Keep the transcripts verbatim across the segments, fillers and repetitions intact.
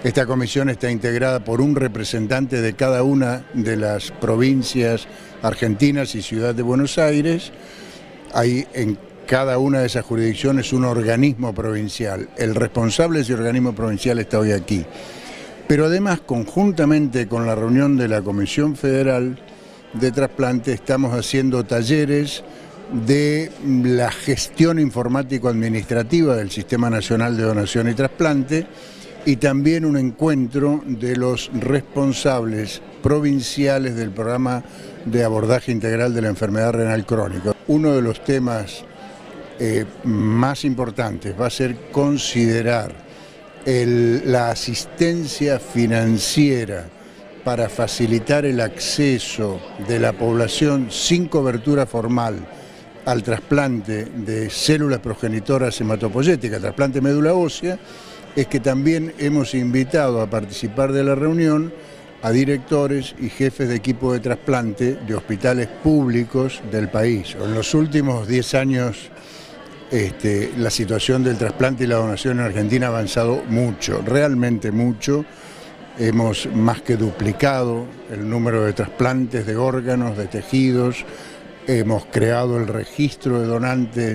Esta comisión está integrada por un representante de cada una de las provincias argentinas y Ciudad de Buenos Aires. Hay en cada una de esas jurisdicciones un organismo provincial. El responsable de ese organismo provincial está hoy aquí. Pero además, conjuntamente con la reunión de la Comisión Federal de Trasplante, estamos haciendo talleres de la gestión informático-administrativa del Sistema Nacional de Donación y Trasplante, y también un encuentro de los responsables provinciales del programa de abordaje integral de la enfermedad renal crónica. Uno de los temas eh, más importantes va a ser considerar el, la asistencia financiera para facilitar el acceso de la población sin cobertura formal al trasplante de células progenitoras hematopoyéticas, trasplante médula ósea. Es que también hemos invitado a participar de la reunión a directores y jefes de equipo de trasplante de hospitales públicos del país. En los últimos diez años este, la situación del trasplante y la donación en Argentina ha avanzado mucho, realmente mucho. Hemos más que duplicado el número de trasplantes de órganos, de tejidos. Hemos creado el registro de donantes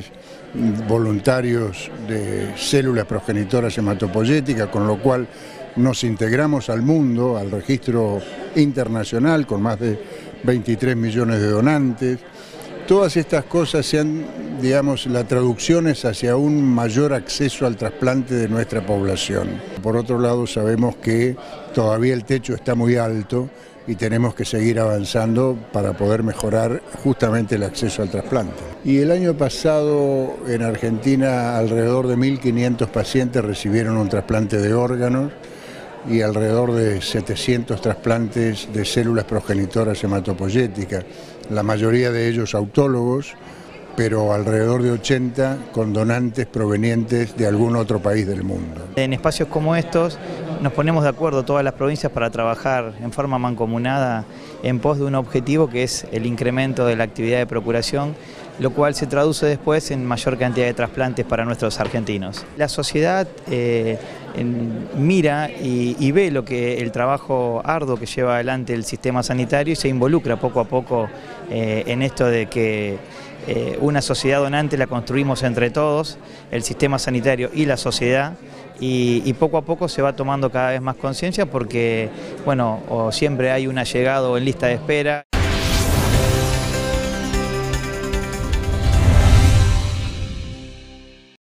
voluntarios de células progenitoras hematopoyéticas, con lo cual nos integramos al mundo, al registro internacional, con más de veintitrés millones de donantes. Todas estas cosas sean, digamos, la traducción es hacia un mayor acceso al trasplante de nuestra población. Por otro lado, sabemos que todavía el techo está muy alto y tenemos que seguir avanzando para poder mejorar justamente el acceso al trasplante. Y el año pasado en Argentina alrededor de mil quinientos pacientes recibieron un trasplante de órganos y alrededor de setecientos trasplantes de células progenitoras hematopoyéticas, la mayoría de ellos autólogos, pero alrededor de ochenta con donantes provenientes de algún otro país del mundo. En espacios como estos nos ponemos de acuerdo todas las provincias para trabajar en forma mancomunada en pos de un objetivo que es el incremento de la actividad de procuración, lo cual se traduce después en mayor cantidad de trasplantes para nuestros argentinos. La sociedad eh, en, mira y, y ve lo que el trabajo arduo que lleva adelante el sistema sanitario y se involucra poco a poco eh, en esto de que eh, una sociedad donante la construimos entre todos, el sistema sanitario y la sociedad. Y, y poco a poco se va tomando cada vez más conciencia porque, bueno, o siempre hay un allegado en lista de espera.